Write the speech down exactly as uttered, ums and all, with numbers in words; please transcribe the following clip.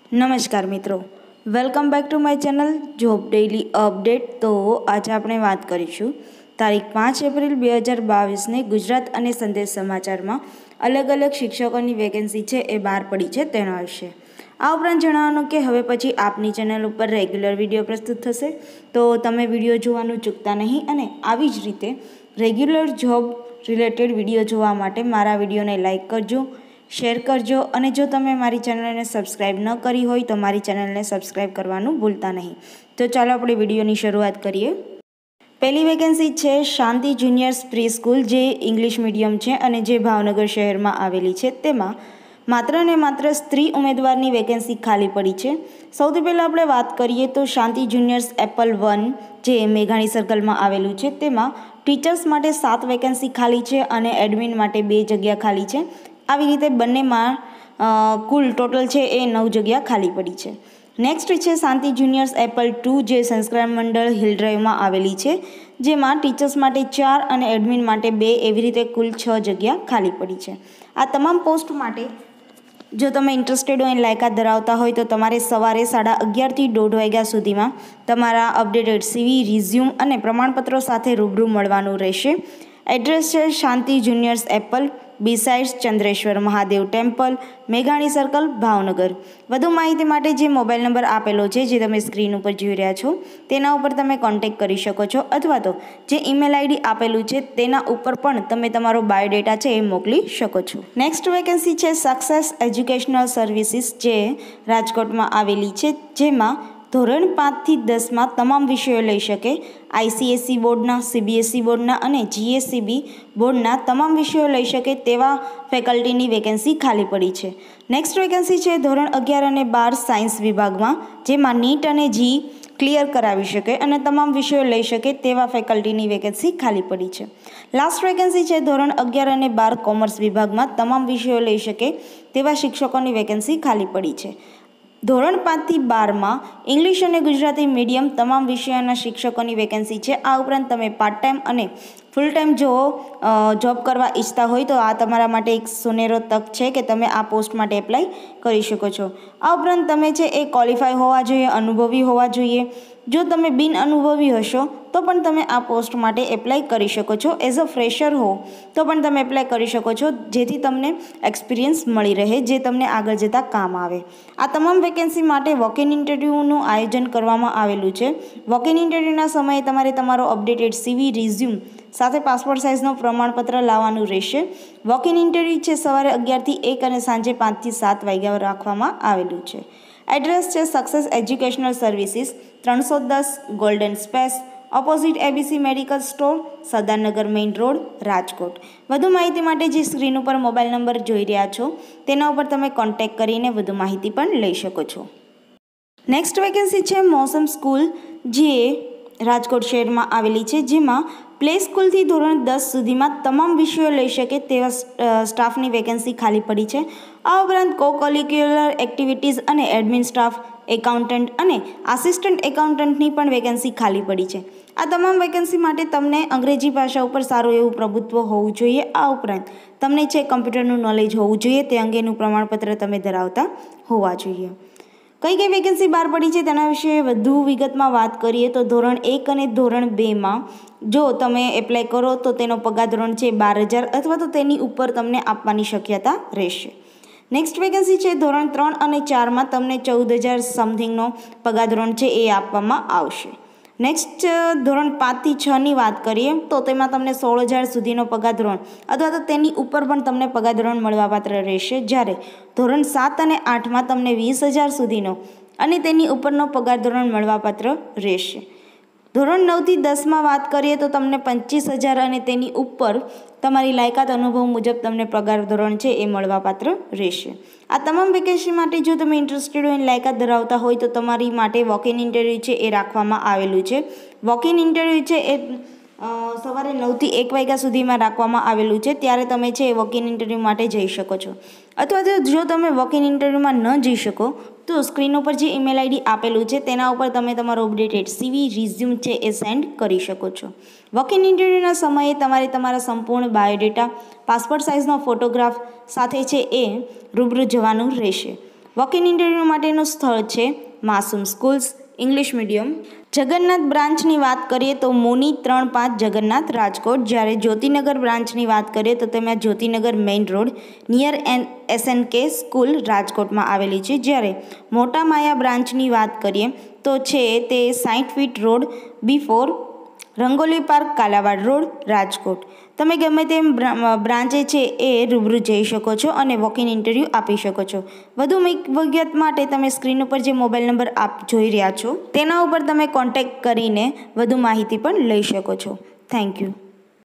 નમસ્કાર મિત્રો, welcome back to my channel job daily update. તો આજે આપણે વાત કરીશું તારીખ પાંચ એપ્રિલ બે હજાર બાવીસને ગુજરાત અને સંદેશ સમાચારમાં અલગ અલગ શિક્ષકોની વેકેન્સી છે એ બહાર પડી છે તેના વિશે. આ ઉપરાંત જણાવવાનું કે હવે પછી આપની ચેનલ ઉપર રેગ્યુલર વિડીયો પ્રસ્તુત થશે, તો તમે વિડીયો જોવાનું ચૂકતા નહીં. અને આવી જ રીતે રેગ્યુલર જોબ રિલેટેડ વિડીયો જોવા માટે મારા વિડીયોને લાઇક કરજો, શેર કરજો, અને જો તમે મારી ચેનલને સબસ્ક્રાઈબ ન કરી હોય તો મારી ચેનલને સબસ્ક્રાઈબ કરવાનું ભૂલતા નહીં. તો ચાલો આપણે વિડીયોની શરૂઆત કરીએ. પહેલી વેકેન્સી છે શાંતિ જુનિયર્સ પ્રી સ્કૂલ, જે ઇંગ્લિશ મીડિયમ છે અને જે ભાવનગર શહેરમાં આવેલી છે. તેમાં માત્ર ને માત્ર સ્ત્રી ઉમેદવારની વેકેન્સી ખાલી પડી છે. સૌથી પહેલાં આપણે વાત કરીએ તો શાંતિ જુનિયર્સ એપલ વન, જે મેઘાણી સર્કલમાં આવેલું છે, તેમાં ટીચર્સ માટે સાત વેકેન્સી ખાલી છે અને એડમિન માટે બે જગ્યા ખાલી છે. આવી રીતે બંનેમાં કુલ ટોટલ છે એ નવ જગ્યા ખાલી પડી છે. નેક્સ્ટ છે શાંતિ જુનિયર્સ એપલ ટુ, જે સંસ્કાર મંડળ હિલ ડ્રાઈવમાં આવેલી છે, જેમાં ટીચર્સ માટે ચાર અને એડમિન માટે બે, એવી રીતે કુલ છ જગ્યા ખાલી પડી છે. આ તમામ પોસ્ટ માટે જો તમે ઇન્ટરેસ્ટેડ હોય, લાયકાત ધરાવતા હોય તો તમારે સવારે સાડા અગિયારથી દોઢ વાગ્યા સુધીમાં તમારા અપડેટેડ સીવી, રિઝ્યુમ અને પ્રમાણપત્રો સાથે રૂબરૂ મળવાનું રહેશે. એડ્રેસ છે Shanti juniors apple, besides Chandreshwar Mahadev temple, મેઘાણી સર્કલ, ભાવનગર. વધુ માહિતી માટે જે મોબાઈલ નંબર આપેલો છે, જે તમે સ્ક્રીન ઉપર જોઈ રહ્યા છો, તેના ઉપર તમે કોન્ટેક્ટ કરી શકો છો, અથવા તો જે ઈમેલ આઈડી આપેલું છે તેના ઉપર પણ તમે તમારો બાયોડેટા છે એ મોકલી શકો છો. નેક્સ્ટ વેકેન્સી છે સક્સેસ એજ્યુકેશનલ સર્વિસીસ, જે રાજકોટમાં આવેલી છે, જેમાં ધોરણ પાંચથી દસમાં તમામ વિષયો લઈ શકે. આઈસીએસસી બોર્ડના, સીબીએસસી બોર્ડના અને જીએસસીબી બોર્ડના તમામ વિષયો લઈ શકે તેવા ફેકલ્ટીની વેકેન્સી ખાલી પડી છે. નેક્સ્ટ વેકેન્સી છે ધોરણ અગિયાર અને બાર સાયન્સ વિભાગમાં, જેમાં નીટ અને જી ક્લિયર કરાવી શકે અને તમામ વિષયો લઈ શકે તેવા ફેકલ્ટીની વેકેન્સી ખાલી પડી છે. લાસ્ટ વેકેન્સી છે ધોરણ અગિયાર અને બાર કોમર્સ વિભાગમાં તમામ વિષયો લઈ શકે તેવા શિક્ષકોની વેકેન્સી ખાલી પડી છે. ધોરણ પાંચથી બારમાં ઇંગ્લિશ અને ગુજરાતી મીડિયમ તમામ વિષયોના શિક્ષકોની વેકેન્સી છે. આ ઉપરાંત તમે પાર્ટ ટાઈમ અને ફૂલ ટાઈમ જો જોબ કરવા ઈચ્છતા હોય તો આ તમારા માટે એક સોનેરો તક છે કે તમે આ પોસ્ટ માટે એપ્લાય કરી શકો છો. આ ઉપરાંત તમે છે એ ક્વોલિફાય હોવા જોઈએ, અનુભવી હોવા જોઈએ. જો તમે બિન અનુભવી હશો તો પણ તમે આ પોસ્ટ માટે એપ્લાય કરી શકો છો. એઝ અ ફ્રેશર હો તો પણ તમે એપ્લાય કરી શકો છો, જેથી તમને એક્સપિરિયન્સ મળી રહે, જે તમને આગળ જતાં કામ આવે. આ તમામ વેકેન્સી માટે વોક ઇન ઇન્ટરવ્યૂનું આયોજન કરવામાં આવેલું છે. વોક ઇન ઇન્ટરવ્યૂના સમયે તમારે તમારો અપડેટેડ સીવી, રિઝ્યુમ સાથે પાસપોર્ટ સાઇઝનો પ્રમાણપત્ર લાવવાનું રહેશે. વોક ઇન ઇન્ટરવ્યૂ છે સવારે અગિયારથી એક અને સાંજે પાંચથી સાત વાગ્યા રાખવામાં આવેલું છે. એડ્રેસ છે સક્સેસ એજ્યુકેશનલ સર્વિસીસ, ત્રણસો દસ golden space, opposite ABC medical store, Sardarnagar main road, Rajkot. વધુ માહિતી માટે જે સ્ક્રીન ઉપર મોબાઈલ નંબર જોઈ રહ્યા છો તેના ઉપર તમે કોન્ટેક્ટ કરીને વધુ માહિતી પણ લઈ શકો છો. નેક્સ્ટ વેકેન્સી છે મોસમ સ્કૂલ, જે રાજકોટ શહેરમાં આવેલી છે, જેમાં પ્લે સ્કૂલથી ધોરણ દસ સુધીમાં તમામ વિષયો લઈ શકે તેવા સ્ટાફની વેકેન્સી ખાલી પડી છે. આ ઉપરાંત કો કરિક્યુલર એક્ટિવિટીઝ અને એડમિન સ્ટાફ, એકાઉન્ટન્ટ અને આસિસ્ટન્ટ એકાઉન્ટન્ટની પણ વેકેન્સી ખાલી પડી છે. આ તમામ વેકેન્સી માટે તમને અંગ્રેજી ભાષા ઉપર સારું એવું પ્રભુત્વ હોવું જોઈએ. આ ઉપરાંત તમને છે કમ્પ્યુટરનું નોલેજ હોવું જોઈએ, તે અંગેનું પ્રમાણપત્ર તમે ધરાવતા હોવા જોઈએ. કઈ કઈ વેકેન્સી બહાર પડી છે તેના વિશે વધુ વિગતમાં વાત કરીએ તો ધોરણ એક અને ધોરણ બેમાં જો તમે એપ્લાય કરો તો તેનો પગાર ધોરણ છે બાર હજાર અથવા તો તેની ઉપર તમને આપવાની શક્યતા રહેશે. નેક્સ્ટ વેકેન્સી છે ધોરણ ત્રણ અને ચારમાં તમને ચૌદ હજાર સમથિંગનો પગાર ધોરણ છે એ આપવામાં આવશે. નેક્સ્ટ ધોરણ પાંચથી છની વાત કરીએ તો તેમાં તમને સોળ હજાર સુધીનો પગાર ધોરણ અથવા તો તેની ઉપર પણ તમને પગાર ધોરણ મળવાપાત્ર રહેશે. જ્યારે ધોરણ સાત અને આઠમાં તમને વીસ હજાર સુધીનો અને તેની ઉપરનો પગાર ધોરણ મળવાપાત્ર રહેશે. ધોરણ નવથી દસમાં વાત કરીએ તો તમને પચીસ હજાર અને તેની ઉપર તમારી લાયકાત અનુભવ મુજબ તમને પગાર ધોરણ છે એ મળવાપાત્ર રહેશે. આ તમામ વેકેન્સી માટે જો તમે ઇન્ટરેસ્ટેડ હોય, લાયકાત ધરાવતા હોય તો તમારી માટે વોક ઇન ઇન્ટરવ્યૂ છે એ રાખવામાં આવેલું છે. વોક ઇન ઇન્ટરવ્યૂ છે એ સવારે નવથી એક વાગ્યા સુધીમાં રાખવામાં આવેલું છે. ત્યારે તમે છે એ વોક ઇન ઇન્ટરવ્યૂ માટે જઈ શકો છો. અથવા તો જો તમે વોક ઇન ઇન્ટરવ્યૂમાં ન જઈ શકો તો સ્ક્રીન ઉપર જે ઈમેલ આઈડી આપેલું છે તેના ઉપર તમે તમારો અપડેટેડ સીવી, રિઝ્યુમ છે એ સેન્ડ કરી શકો છો. વોક ઇન ઇન્ટરવ્યૂના સમયે તમારે તમારા સંપૂર્ણ બાયોડેટા, પાસપોર્ટ સાઇઝનો ફોટોગ્રાફ સાથે છે એ રૂબરૂ જવાનું રહેશે. વોક ઇન ઇન્ટરવ્યૂ માટેનું સ્થળ છે Masoom schools English medium. Jagannath બ્રાન્ચની વાત કરીએ તો મુની ત્રણ પાંચ જગન્નાથ રાજકોટ. જ્યારે જ્યોતિનગર બ્રાન્ચની વાત કરીએ તો તેમાં Jyotinagar main road near N SNK school રાજકોટમાં આવેલી છે. જ્યારે મોટા માયા બ્રાન્ચની વાત કરીએ તો છે તે સાઠ feet road before Rangoli park Kalawad road Rajkot. તમે ગમે તેમ બ્રાન્ચે છે એ રૂબરૂ જઈ શકો છો અને વોક ઇન ઇન્ટરવ્યૂ આપી શકો છો. વધુ વિગત માટે તમે સ્ક્રીન ઉપર જે મોબાઈલ નંબર આપ જોઈ રહ્યા છો તેના ઉપર તમે કોન્ટેક્ટ કરીને વધુ માહિતી પણ લઈ શકો છો. Thank you.